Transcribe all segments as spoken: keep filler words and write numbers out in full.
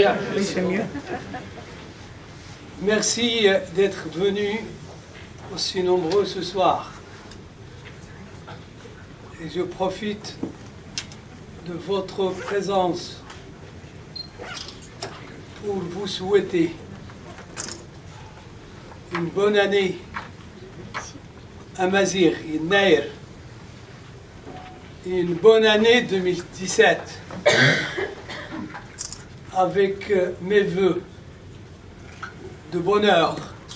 Bien, oui, c'est mieux. Merci d'être venus aussi nombreux ce soir. Et je profite de votre présence pour vous souhaiter une bonne année à Mazir et Nair, et une bonne année deux mille dix-sept avec mes vœux de bonheur,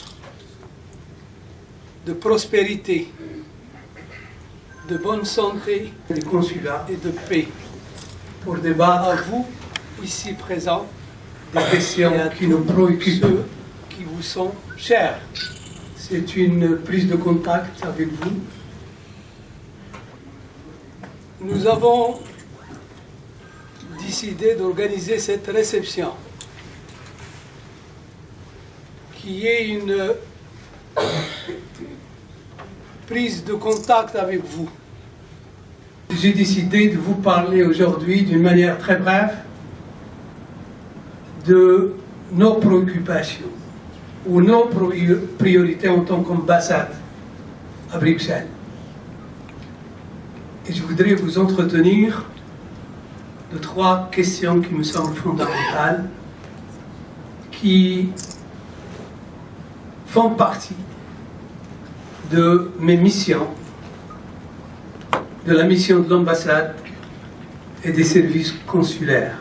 de prospérité, de bonne santé, de consulat et de paix, pour débattre à vous, ici présents, des questions qui nous préoccupent, ceux qui vous sont chers. C'est une prise de contact avec vous. Nous avons décidé d'organiser cette réception, qui est une prise de contact avec vous. J'ai décidé de vous parler aujourd'hui d'une manière très brève de nos préoccupations ou nos priorités en tant qu'ambassade à Bruxelles. Et je voudrais vous entretenir de trois questions qui me semblent fondamentales, qui font partie de mes missions, de la mission de l'ambassade et des services consulaires.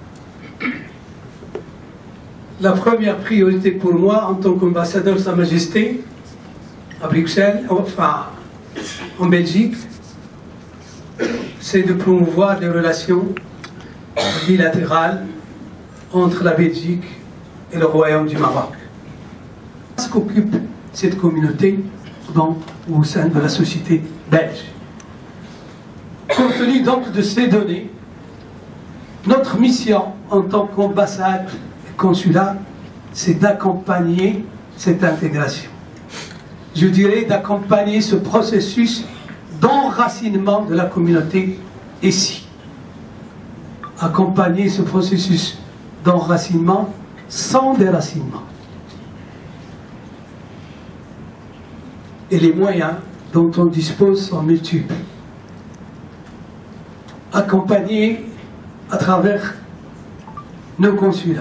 La première priorité pour moi, en tant qu'ambassadeur de Sa Majesté, à Bruxelles, enfin en Belgique, c'est de promouvoir des relations bilatérales entre la Belgique et le Royaume du Maroc. Ce qu'occupe cette communauté dans, au sein de la société belge. Compte tenu donc de ces données, notre mission en tant qu'ambassade et consulat, c'est d'accompagner cette intégration. Je dirais d'accompagner ce processus d'enracinement de la communauté ici. Accompagner ce processus d'enracinement sans déracinement. Et les moyens dont on dispose sont multiples. Accompagner à travers nos consulats,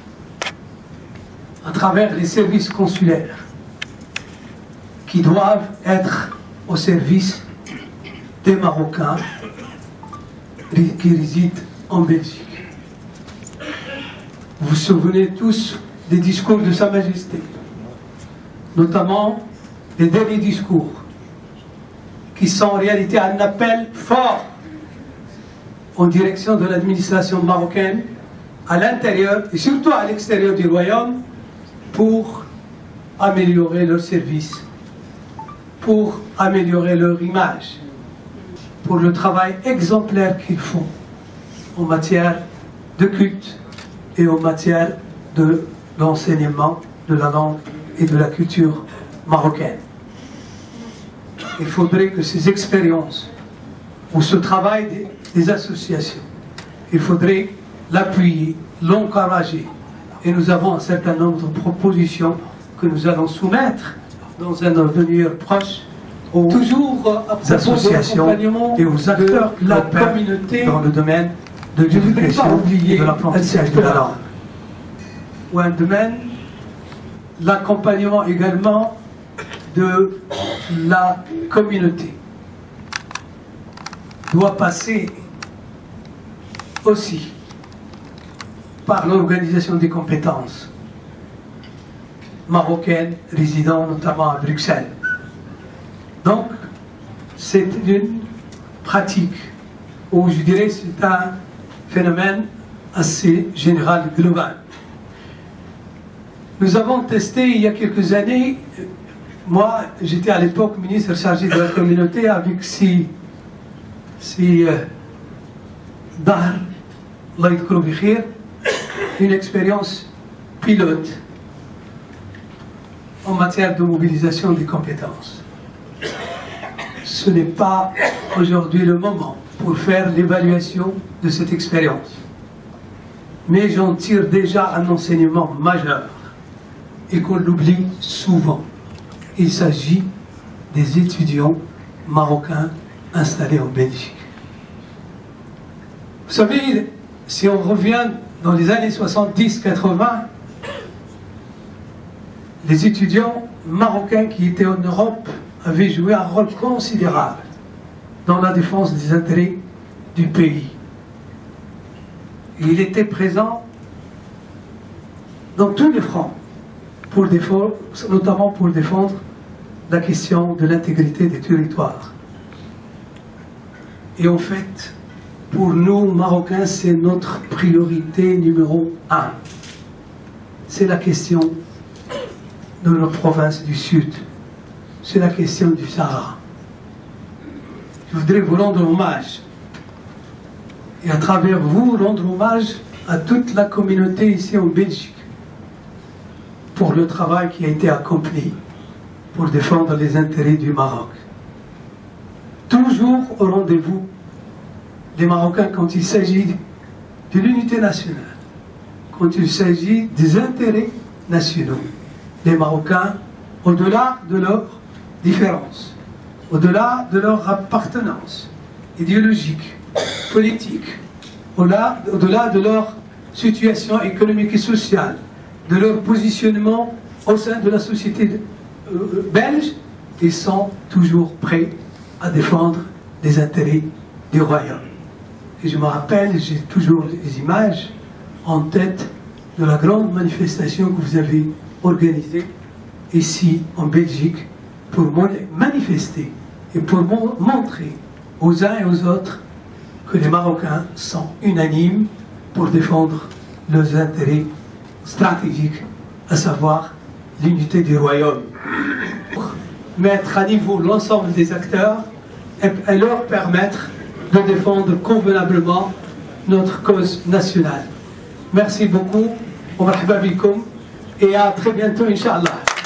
à travers les services consulaires, qui doivent être au service des Marocains qui résident en Belgique. Vous vous souvenez tous des discours de Sa Majesté, notamment les derniers discours, qui sont en réalité un appel fort en direction de l'administration marocaine, à l'intérieur et surtout à l'extérieur du royaume, pour améliorer leurs services, pour améliorer leur image, pour le travail exemplaire qu'ils font en matière de culte et en matière de l'enseignement de la langue et de la culture marocaine. Il faudrait que ces expériences ou ce travail des, des associations, il faudrait l'appuyer, l'encourager. Et nous avons un certain nombre de propositions que nous allons soumettre dans un avenir proche aux toujours associations et aux acteurs de la communauté dans le domaine de l'éducation et de l'apprentissage de la langue. Ou un domaine, l'accompagnement également de la communauté doit passer aussi par l'organisation des compétences marocaines résidant notamment à Bruxelles. Donc, c'est une pratique, ou je dirais c'est un phénomène assez général, global. Nous avons testé il y a quelques années, moi j'étais à l'époque ministre chargé de la communauté avec si, si euh, Dahr, Allah yadhkuru bi khir, une expérience pilote en matière de mobilisation des compétences. Ce n'est pas aujourd'hui le moment pour faire l'évaluation de cette expérience. mais j'en tire déjà un enseignement majeur et qu'on l'oublie souvent. Il s'agit des étudiants marocains installés en Belgique. Vous savez, si on revient dans les années soixante-dix quatre-vingt, les étudiants marocains qui étaient en Europe avaient joué un rôle considérable dans la défense des intérêts du pays. Et il était présent dans tous les fronts, pour défendre, notamment pour défendre la question de l'intégrité des territoires. Et en fait, pour nous, Marocains, c'est notre priorité numéro un. C'est la question de nos provinces du Sud. C'est la question du Sahara. Je voudrais vous rendre hommage. Et à travers vous, rendre hommage à toute la communauté ici en Belgique pour le travail qui a été accompli pour défendre les intérêts du Maroc. Toujours au rendez-vous, les Marocains, quand il s'agit de l'unité nationale, quand il s'agit des intérêts nationaux, les Marocains, au-delà de leurs différences, au-delà de leur appartenance idéologique, politique, au-delà au-delà de leur situation économique et sociale, de leur positionnement au sein de la société belge, ils sont toujours prêts à défendre les intérêts du royaume. Et je me rappelle, j'ai toujours les images en tête de la grande manifestation que vous avez organisée ici en Belgique pour manifester et pour montrer aux uns et aux autres que les Marocains sont unanimes pour défendre leurs intérêts stratégiques, à savoir l'unité du royaume. Pour mettre à niveau l'ensemble des acteurs et leur permettre de défendre convenablement notre cause nationale. Merci beaucoup, wa marhaba bikoum, et à très bientôt, Inch'Allah.